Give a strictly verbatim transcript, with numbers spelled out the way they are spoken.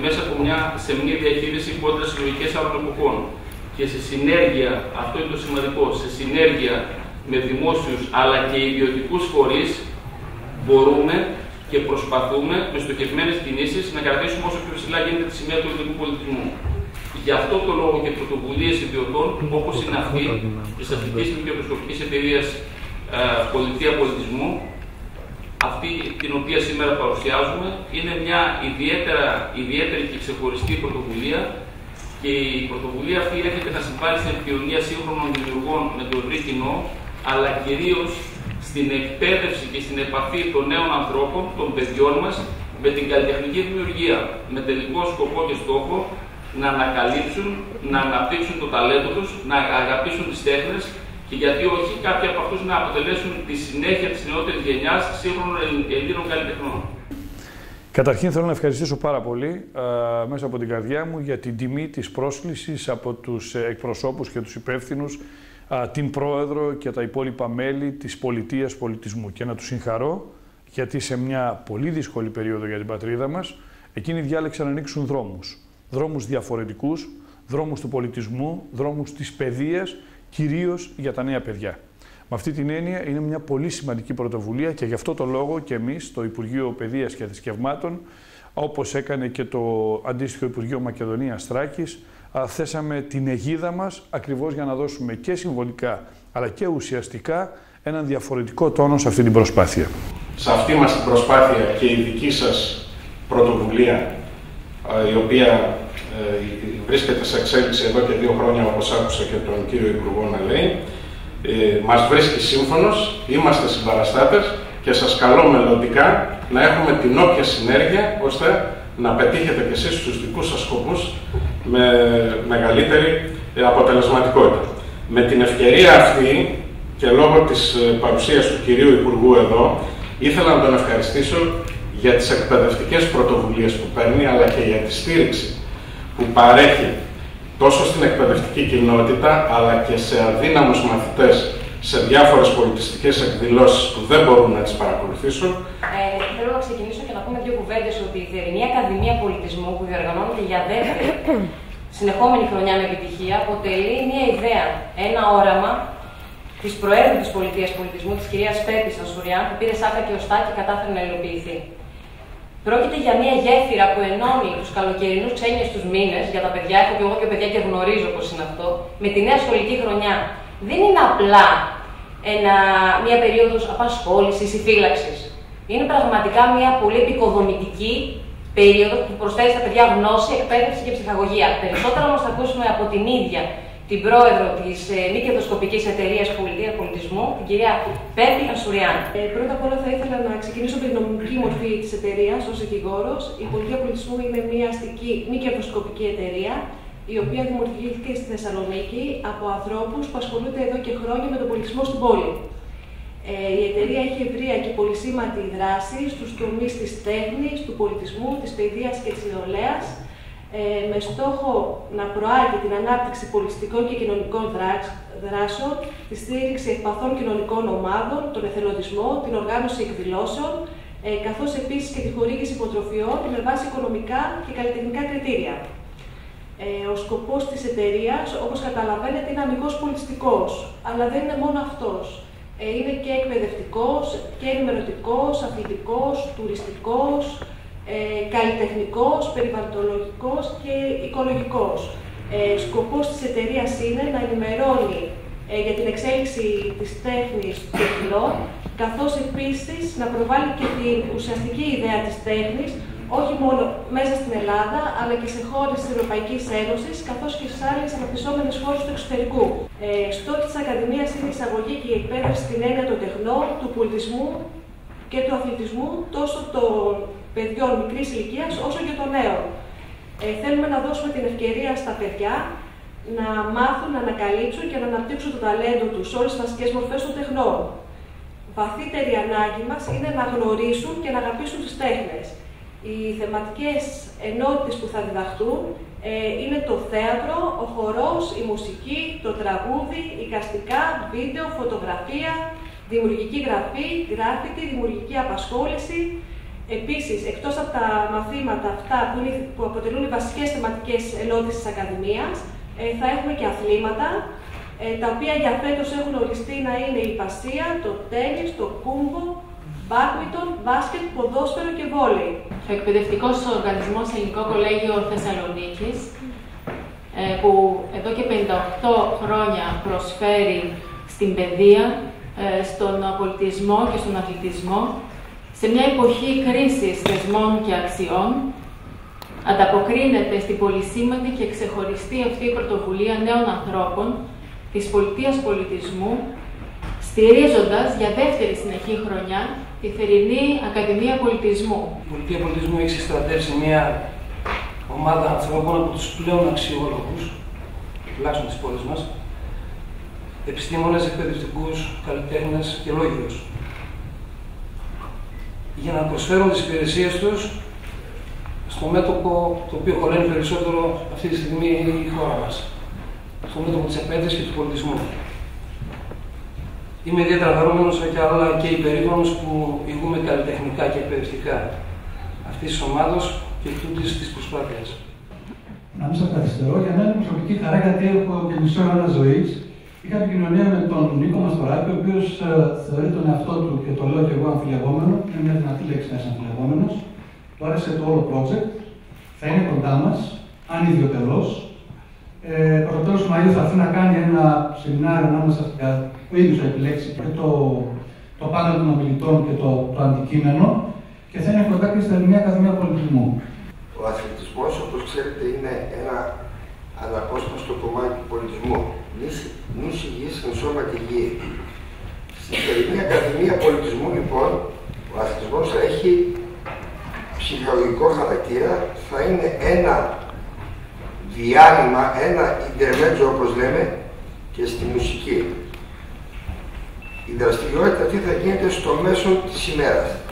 μέσα από μια σεμνή διαχείριση κόντρα στις λογικές άλλων εποχών και σε συνέργεια, αυτό είναι το σημαντικό, σε συνέργεια με δημόσιους αλλά και ιδιωτικούς φορείς, μπορούμε και προσπαθούμε με στοχευμένες κινήσεις να κρατήσουμε όσο πιο ψηλά γίνεται τη σημαία του ελληνικού πολιτισμού. Γι' αυτό το λόγο και πρωτοβουλίες ιδιωτών, όπως είναι αυτή της Εθνικής Μικροεπισκοπικής Εταιρείας Πολιτεία Πολιτισμού, αυτή την οποία σήμερα παρουσιάζουμε, είναι μια ιδιαίτερα, ιδιαίτερη και ξεχωριστή πρωτοβουλία και η πρωτοβουλία αυτή έρχεται να συμβάλλει στην επικοινωνία σύγχρονων δημιουργών με το ευρύ κοινό, αλλά κυρίως στην εκπαίδευση και στην επαφή των νέων ανθρώπων, των παιδιών μας, με την καλλιτεχνική δημιουργία, με τελικό σκοπό και στόχο να ανακαλύψουν, να αναπτύξουν το ταλέντο τους, να αγαπήσουν τις τέχνες και γιατί όχι κάποιοι από αυτούς να αποτελέσουν τη συνέχεια της νεότερης γενιάς σύγχρονων Ελλήνων καλλιτεχνών. Καταρχήν θέλω να ευχαριστήσω πάρα πολύ α, μέσα από την καρδιά μου για την τιμή της πρόσκλησης από τους εκπροσώπους και τους υπεύθυνους, α, την Πρόεδρο και τα υπόλοιπα μέλη της Πολιτείας Πολιτισμού και να τους συγχαρώ γιατί σε μια πολύ δύσκολη περίοδο για την πατρίδα μας εκείνοι διάλεξαν να ανοίξουν δρόμους. Δρόμους διαφορετικούς, δρόμους του πολιτισμού, δρόμους της παιδείας, κυρίως για τα νέα παιδιά. Με αυτή την έννοια είναι μια πολύ σημαντική πρωτοβουλία και γι' αυτό το λόγο και εμείς, το Υπουργείο Παιδείας και Θρησκευμάτων, όπως έκανε και το αντίστοιχο Υπουργείο Μακεδονίας Θράκης, θέσαμε την αιγίδα μας ακριβώς για να δώσουμε και συμβολικά αλλά και ουσιαστικά έναν διαφορετικό τόνο σε αυτή την προσπάθεια. Σε αυτή μας την προσπάθεια και η δική σας πρωτοβουλία, η οποία ε, βρίσκεται σε εξέλιξη εδώ και δύο χρόνια, όπως άκουσα και τον κύριο Υπουργό να λέει, ε, μας βρίσκει σύμφωνος, είμαστε συμπαραστάτες και σας καλώ μελλοντικά να έχουμε την όποια συνέργεια ώστε να πετύχετε κι εσείς στους δικούς σας σκοπούς με μεγαλύτερη αποτελεσματικότητα. Με την ευκαιρία αυτή και λόγω της παρουσίας του κυρίου Υπουργού εδώ, ήθελα να τον ευχαριστήσω για τις εκπαιδευτικές πρωτοβουλίες που παίρνει, αλλά και για τη στήριξη που παρέχει τόσο στην εκπαιδευτική κοινότητα, αλλά και σε αδύναμους μαθητές σε διάφορες πολιτιστικές εκδηλώσεις που δεν μπορούν να τις παρακολουθήσουν. Ε, θέλω να ξεκινήσω και να πούμε δύο κουβέντες ότι η Θερινή Ακαδημία Πολιτισμού, που διοργανώνεται για δεύτερη συνεχόμενη χρονιά με επιτυχία, αποτελεί μια ιδέα, ένα όραμα της Προέδρου της Πολιτείας Πολιτισμού, της κυρίας Πέπης Ανσουριάν, που πήρε σάκα και οστά και κατάφερε να υλοποιηθεί. Πρόκειται για μια γέφυρα που ενώνει τους καλοκαιρινούς ξένιες τους μήνες για τα παιδιά, έχω και εγώ και παιδιά και γνωρίζω πώς είναι αυτό, με τη νέα σχολική χρονιά. Δεν είναι απλά ένα, μια περίοδος απασχόλησης ή φύλαξης. Είναι πραγματικά μια πολύ επικοδομητική περίοδο που προσφέρει στα παιδιά γνώση, εκπαίδευση και ψυχαγωγία. Περισσότερα όμως θα ακούσουμε από την ίδια την πρόεδρο της ε, μη κερδοσκοπικής εταιρείας Πολιτεία Πολιτισμού, την κυρία Πέπη Ανσουριάν. Ε, πρώτα απ' όλα θα ήθελα να ξεκινήσω με την νομική μορφή της εταιρείας ως δικηγόρος. Η Πολιτεία Πολιτισμού είναι μια αστική μη κερδοσκοπική εταιρεία, η οποία δημιουργήθηκε στη Θεσσαλονίκη από ανθρώπους που ασχολούνται εδώ και χρόνια με τον πολιτισμό στην πόλη. Ε, η εταιρεία έχει ευρεία και πολυσήμαντη δράση στους τομείς της τέχνης, του πολιτισμού, της παιδείας και της νεολαίας, ε, με στόχο να προάγει την ανάπτυξη πολιτιστικών και κοινωνικών δράσεων, τη στήριξη ευπαθών κοινωνικών ομάδων, τον εθελοντισμό, την οργάνωση εκδηλώσεων, ε, καθώς επίσης και τη χορήγηση υποτροφιών με βάση οικονομικά και καλλιτεχνικά κριτήρια. Ε, ο σκοπός της εταιρείας, όπως καταλαβαίνετε, είναι αμιγώς πολιτιστικός, αλλά δεν είναι μόνο αυτός. Ε, είναι και εκπαιδευτικός, και ενημερωτικός, αθλητικός, τουριστικός, ε, καλλιτεχνικός, περιβαλλοντολογικός και οικολογικός. Ε, σκοπός της εταιρείας είναι να ενημερώνει ε, για την εξέλιξη της τέχνης του τεχνών, καθώς επίσης να προβάλλει και την ουσιαστική ιδέα της τέχνης, όχι μόνο μέσα στην Ελλάδα, αλλά και σε χώρες της Ευρωπαϊκής Ένωσης, καθώς και σε άλλες αναπτυσσόμενες χώρες του εξωτερικού. Ε, στόχοι της Ακαδημίας είναι η εισαγωγή και η εκπαίδευση στην έννοια των τεχνών, του πολιτισμού και του αθλητισμού, τόσο των παιδιών μικρής ηλικίας, όσο και των νέων. Ε, θέλουμε να δώσουμε την ευκαιρία στα παιδιά να μάθουν, να ανακαλύψουν και να αναπτύξουν το ταλέντο τους σε όλες τις βασικές μορφές των τεχνών. Βαθύτερη ανάγκη μας είναι να γνωρίσουν και να αγαπήσουν τις τέχνες. Οι θεματικές ενότητες που θα διδαχτούν ε, είναι το θέατρο, ο χορός, η μουσική, το τραγούδι, εικαστικά, βίντεο, φωτογραφία, δημιουργική γραφή, γκράφιτι, δημιουργική απασχόληση, Επίσης, εκτός από τα μαθήματα αυτά που, είναι, που αποτελούν οι βασικές θεματικές ενότητες της Ακαδημίας, ε, θα έχουμε και αθλήματα, ε, τα οποία για φέτος έχουν οριστεί να είναι η πασία, το τένις, το κούμπο, μπάντμιντον, μπάσκετ, ποδόσφαιρο και βόλεϊ. Ο εκπαιδευτικός οργανισμός Ελληνικό Κολέγιο Θεσσαλονίκης, ε, που εδώ και πενήντα οκτώ χρόνια προσφέρει στην παιδεία, ε, στον πολιτισμό και στον αθλητισμό, σε μια εποχή κρίσης θεσμών και αξιών, ανταποκρίνεται στην πολυσήμαντη και ξεχωριστή αυτή η πρωτοβουλία νέων ανθρώπων της Πολιτείας Πολιτισμού, στηρίζοντας για δεύτερη συνεχή χρονιά τη θερινή Ακαδημία Πολιτισμού. Η Πολιτεία Πολιτισμού έχει συστρατεύσει μια ομάδα ανθρώπων από τους πλέον αξιόλογους, τουλάχιστον της πόλης μας, επιστήμονες, εκπαιδευτικούς, καλλιτέχνες και λόγιους, για να προσφέρουν τις υπηρεσίες τους στο μέτωπο το οποίο χωλαίνει περισσότερο αυτή τη στιγμή η χώρα μας, στο μέτωπο της επένδυσης και του πολιτισμού. Είμαι ιδιαίτερα χαρούμενος αλλά και υπερήφανος που ηγούμε καλλιτεχνικά και εκπαιδευτικά αυτής της ομάδος και τούτης της προσπάθειας. Να μην σας καθυστερώ, για μένα είναι προσωπική χαρά γιατί έχω και μισό αιώνα ζωής. Είχα επικοινωνία με τον Νίκο Μαστοράκη, ο οποίος ε, θεωρεί τον εαυτό του, και το λέω και εγώ, αμφιλεγόμενο. Είναι μια δυνατή λέξη να είσαι αμφιλεγόμενος. Του άρεσε το όλο project. Θα είναι κοντά μας, αν ιδιωτελώς. Ε, Προ το τέλος του Μαΐου θα έρθει να κάνει ένα σεμινάριο ανάμεσα στην ο ίδιος θα επιλέξει και το, το πάνελ των ομιλητών και το, το αντικείμενο και θα είναι κοντά και στην Ελληνική Ακαδημία Πολιτισμού. Ο αθλητισμός, όπως ξέρετε, είναι ένα αναπόσπαστο κομμάτι του πολιτισμού. Νους υγιής εν σώματι υγιή. Στην Ελληνική Ακαδημία Πολιτισμού, λοιπόν, ο αθλητισμός θα έχει ψυχολογικό χαρακτήρα, θα είναι ένα διάλειμμα, ένα intermezzo, όπως λέμε, και στη μουσική. Η δραστηριότητα αυτή θα γίνεται στο μέσο της ημέρας.